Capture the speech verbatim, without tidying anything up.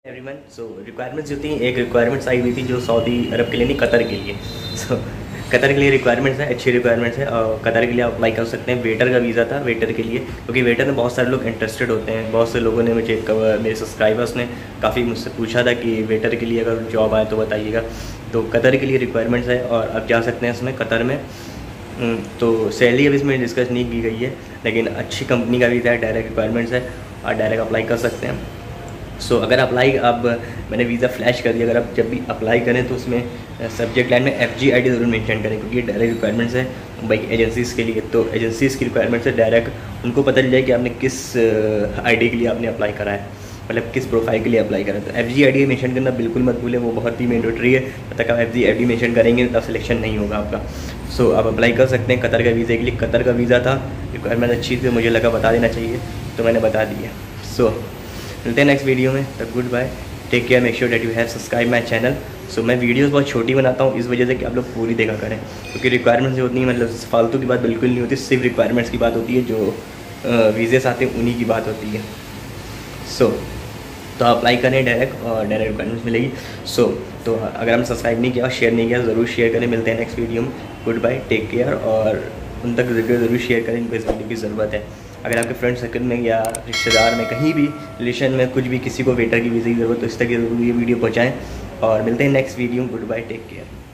Everyone, सो requirements जो थी, एक रिक्वायरमेंट्स आई हुई थी जो सऊदी अरब के लिए नहीं, कतर के लिए। सो so, कतर के लिए रिक्वायरमेंट्स है, अच्छी रिक्वायरमेंट्स है और कतर के लिए अप्लाई कर सकते हैं। वेटर का वीज़ा था, वेटर के लिए, क्योंकि वेटर में बहुत सारे लोग इंटरेस्टेड होते हैं। बहुत से लोगों ने मुझे, मेरे सब्सक्राइबर्स ने काफ़ी मुझसे पूछा था कि वेटर के लिए अगर जॉब आए तो बताइएगा। तो कतर के लिए रिक्वायरमेंट्स है और आप जा सकते हैं इसमें कतर में। तो सैलरी अभी इसमें डिस्कस नहीं की गई है, लेकिन अच्छी कंपनी का वीज़ा है, डायरेक्ट रिक्वायरमेंट्स है और डायरेक्ट अप्लाई कर सकते हैं। सो so, अगर अप्लाई, अब मैंने वीज़ा फ्लैश कर दिया, अगर आप जब भी अप्लाई करें तो उसमें सब्जेक्ट लाइन में एफ जी आई डी ज़रूर मेंशन करें, क्योंकि ये डायरेक्ट रिक्वायरमेंट्स है भाई एजेंसीज़ के लिए। तो एजेंसीज़ की रिक्वायरमेंट्स है, डायरेक्ट उनको पता चल जाए कि आपने किस आईडी के लिए आपने अप्लाई करा है, मतलब किस प्रोफाइल के लिए अप्लाई करा है। तो F G I D mention करना बिल्कुल मत भूलें, वो बहुत ही मैंडेटरी है। तब तक आप F G I D mention करेंगे तब सिलेक्शन नहीं होगा आपका। सो so, आप अप्लाई कर सकते हैं कतर का वीज़े के लिए। कतर का वीज़ा था, रिक्वायरमेंट अच्छी थी, मुझे लगा बता देना चाहिए तो मैंने बता दी है। सो so, मिलते हैं नेक्स्ट वीडियो में, तब good bye, take care, make sure that you have subscribe my channel. So मैं वीडियोस बहुत छोटी बनाता हूँ इस वजह से कि आप लोग पूरी देखा करें, क्योंकि रिक्वायरमेंट्स जो होती हैं, मतलब फालतू की बात बिल्कुल नहीं होती, सिर्फ रिक्वायरमेंट्स की बात होती है, जो वीज़े आते हैं उन्हीं की बात होती है। सो so, तो अप्लाई करें डायरेक्ट और डायरेक्ट रिक्वायरमेंट्स मिलेगी। सो so, तो अगर हम सब्सक्राइब नहीं किया और शेयर नहीं किया ज़रूर शेयर करें। मिलते हैं नेक्स्ट वीडियो में, गुड बाय, टेक केयर, और उन तक वीडियो ज़रूर शेयर करें, इनको इस वीडियो की ज़रूरत है। अगर आपके फ्रेंड सर्कल में या रिश्तेदार में, कहीं भी रिलेशन में कुछ भी किसी को वेटर की वीज़ा की ज़रूरत, तो इस तक ज़रूर ये वीडियो पहुँचाएँ। और मिलते हैं next video, good bye, take care.